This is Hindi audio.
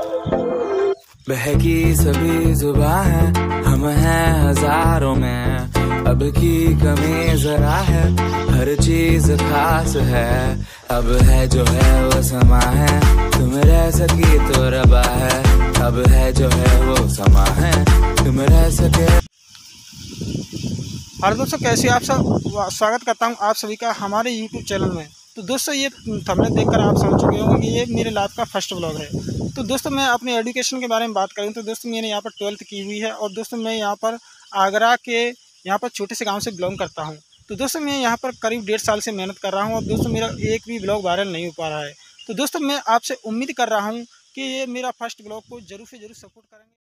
बहकी सभी जुबां है, हम हैं हजारों में, अब की कमी जरा है, हर चीज खास है। अब है जो है वो समा है, तुम रह सकी तो रबा है। अब है जो है वो समा है, तुम रह सके। और दोस्तों कैसे आप सब, स्वागत करता हूं आप सभी का हमारे YouTube चैनल में। तो दोस्तों ये थंबनेल देखकर आप समझ चुके होंगे कि ये मेरे लाइफ का फर्स्ट व्लॉग है। तो दोस्तों मैं अपने एजुकेशन के बारे में बात करूं तो दोस्तों मैंने यहाँ पर 12th की हुई है और दोस्तों मैं यहाँ पर आगरा के यहाँ पर छोटे से गाँव से बिलोंग करता हूँ। तो दोस्तों मैं यहाँ पर करीब 1.5 साल से मेहनत कर रहा हूँ और दोस्तों मेरा एक भी ब्लॉग वायरल नहीं हो पा रहा है। तो दोस्तों मैं आपसे उम्मीद कर रहा हूँ कि ये मेरा फर्स्ट ब्लॉग को जरूर से जरूर सपोर्ट करेंगे।